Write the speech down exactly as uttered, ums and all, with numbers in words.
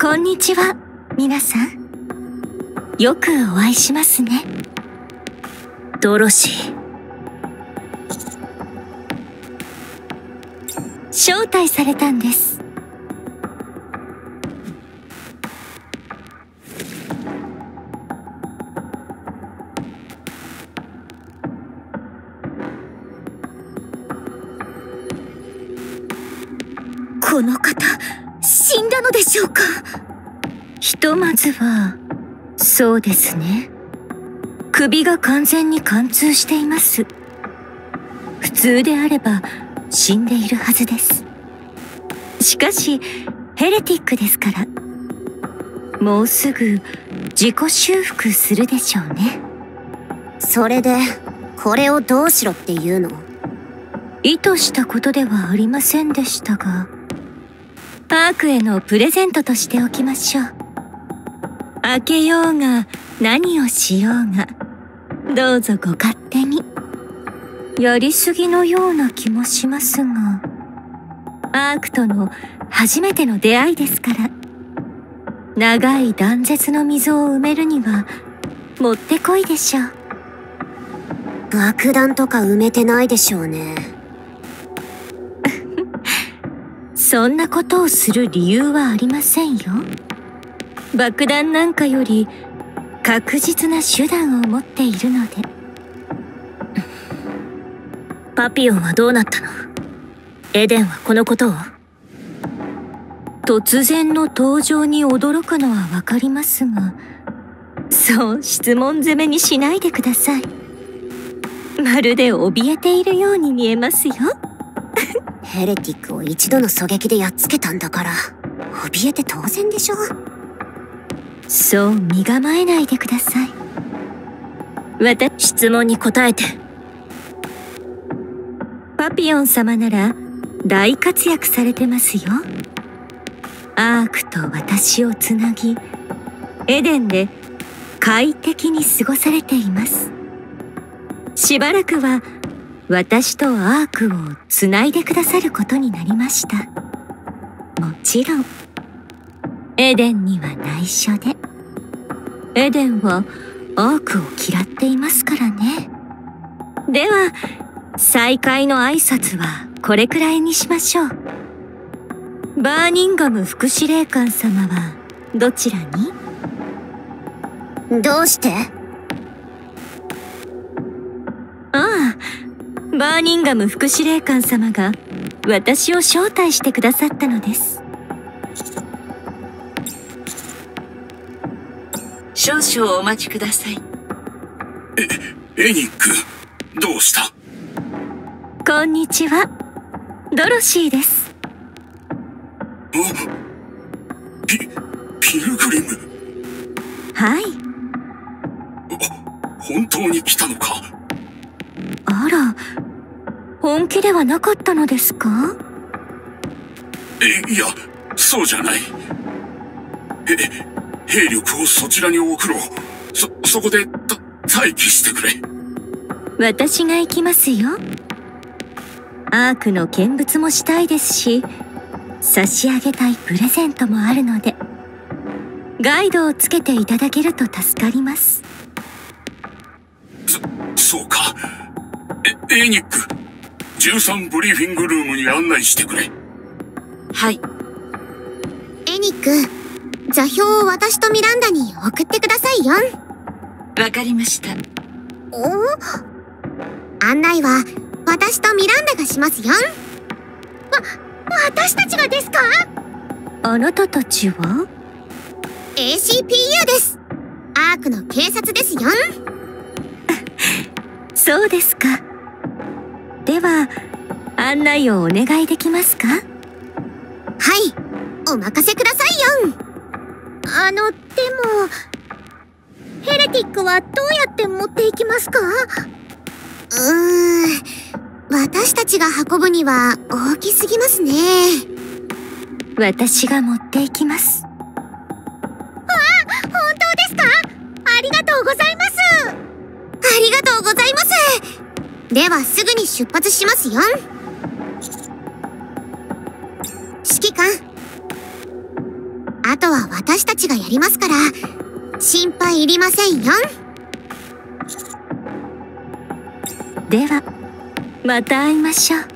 こんにちは、皆さん。よくお会いしますね。ドロシー。招待されたんです。この方、死んだのでしょうか？ひとまずは、そうですね。首が完全に貫通しています。普通であれば死んでいるはずです。しかし、ヘレティックですから、もうすぐ自己修復するでしょうね。 それで、これをどうしろっていうの？ 意図したことではありませんでしたが、アークへのプレゼントとしておきましょう。開けようが何をしようが、どうぞご勝手に。やりすぎのような気もしますが、アークとの初めての出会いですから、長い断絶の溝を埋めるにはもってこいでしょう。 爆弾とか埋めてないでしょうね。 そんなことをする理由はありませんよ。爆弾なんかより確実な手段を持っているので。 パピオンはどうなったの？エデンはこのことを？ 突然の登場に驚くのはわかりますが、そう質問攻めにしないでください。まるで怯えているように見えますよ。 ヘレティックを一度の狙撃でやっつけたんだから、怯えて当然でしょ。 そう身構えないでください。私、 質問に答えて。 パピオン様なら大活躍されてますよ。アークと私をつなぎ、エデンで快適に過ごされています。しばらくは私とアークをつないでくださることになりました。もちろん、エデンには内緒で。エデンはアークを嫌っていますからね。では、再会の挨拶はこれくらいにしましょう。バーニンガム副司令官様はどちらに？ どうして？ ああ、バーニンガム副司令官様が私を招待してくださったのです。 少々お待ちください。 え、エニック、どうした？ こんにちは、ドロシーです。 ピ、ピルグリム。 はい。 本当に来たのか？ あら、本気ではなかったのですか？ え、いや、そうじゃない。え、兵力をそちらに送ろう。そ、そこで、た、待機してくれ。 私が行きますよ。アークの見物もしたいですし、差し上げたいプレゼントもあるので、ガイドをつけていただけると助かります。 そ、そうか。え、エニック、じゅうさんブリーフィングルームに案内してくれ。 はい。 エニック、座標を私とミランダに送ってくださいよ。 わかりました。 お？案内は私とミランダがしますよ。わ、私たちがですか？ あなたたちは？ エーシーピーユー です。アークの警察ですよ。 そうですか。では、案内をお願いできますか？ はい、お任せくださいよ。あの、でも、ヘレティックはどうやって持っていきますか？うーん、私たちが運ぶには大きすぎますね。 私が持っていきます。 あ、本当ですか？ありがとうございます。ありがとうございます。ではすぐに出発しますよ。指揮官、 あとは私たちがやりますから、心配いりませんよ。 では、また会いましょう。